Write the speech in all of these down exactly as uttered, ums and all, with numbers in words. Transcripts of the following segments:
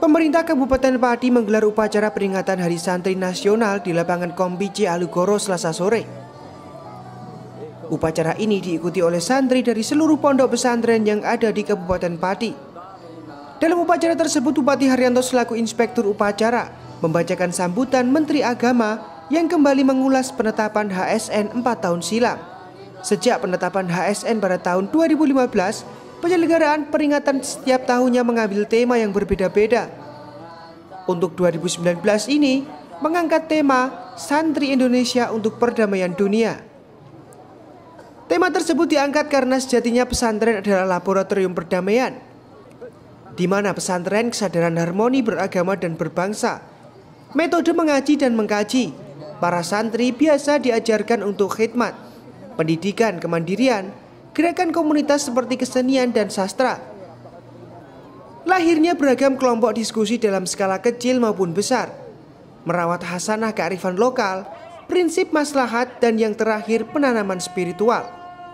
Pemerintah Kabupaten Pati menggelar upacara peringatan Hari Santri Nasional di lapangan Kompice Alugoro Selasa sore. Upacara ini diikuti oleh santri dari seluruh pondok pesantren yang ada di Kabupaten Pati. Dalam upacara tersebut, Bupati Haryanto selaku inspektur upacara membacakan sambutan Menteri Agama yang kembali mengulas penetapan H S N empat tahun silam. Sejak penetapan H S N pada tahun dua ribu lima belas, penyelenggaraan peringatan setiap tahunnya mengambil tema yang berbeda-beda. Untuk dua ribu sembilan belas ini mengangkat tema Santri Indonesia untuk Perdamaian Dunia. Tema tersebut diangkat karena sejatinya pesantren adalah laboratorium perdamaian, di mana pesantren kesadaran harmoni beragama dan berbangsa. Metode mengaji dan mengkaji, para santri biasa diajarkan untuk khidmat, pendidikan kemandirian, gerakan komunitas seperti kesenian dan sastra. Lahirnya beragam kelompok diskusi dalam skala kecil maupun besar, merawat hasanah kearifan lokal, prinsip maslahat, dan yang terakhir penanaman spiritual.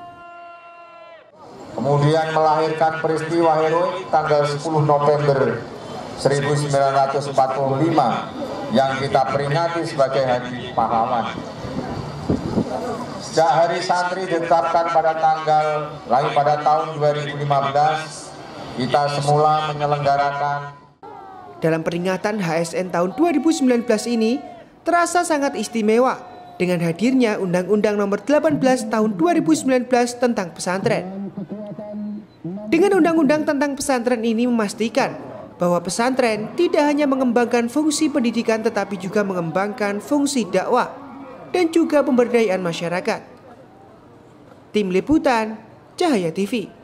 Kemudian melahirkan peristiwa heroik tanggal sepuluh November seribu sembilan ratus empat puluh lima yang kita peringati sebagai Hari Pahlawan. Sejak Hari Santri ditetapkan pada tanggal lain pada tahun dua ribu lima belas, kita semula menyelenggarakan. Dalam peringatan H S N tahun dua ribu sembilan belas ini terasa sangat istimewa dengan hadirnya Undang-Undang Nomor delapan belas Tahun dua ribu sembilan belas tentang pesantren. Dengan undang-undang tentang pesantren ini memastikan bahwa pesantren tidak hanya mengembangkan fungsi pendidikan tetapi juga mengembangkan fungsi dakwah dan juga pemberdayaan masyarakat. Tim Liputan Cahaya T V.